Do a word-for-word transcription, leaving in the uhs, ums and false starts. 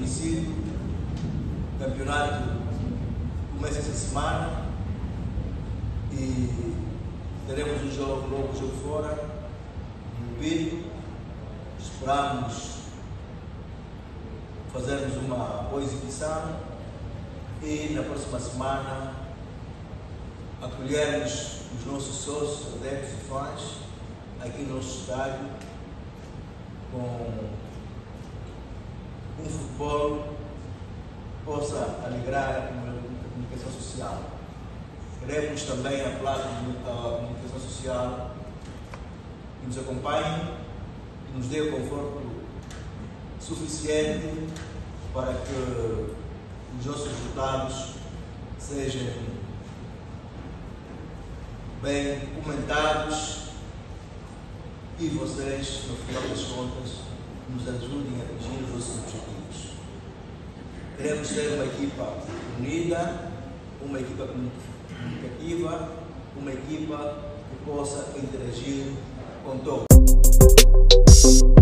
conhecido, o campeonato começa essa semana e teremos um jogo, logo um jogo fora, no Rio. Esperamos fazermos uma boa exibição e na próxima semana acolhermos os nossos sócios, adeptos e fãs aqui no nosso estádio com um futebol que possa alegrar a comunicação social. Queremos também apelar à comunicação social que nos acompanhe e nos dê o conforto suficiente para que os nossos resultados sejam bem comentados e vocês, no final das contas, nos ajudem a atingir os nossos objetivos. Queremos ser uma equipa unida, uma equipa comunicativa, uma equipa que possa interagir com todos.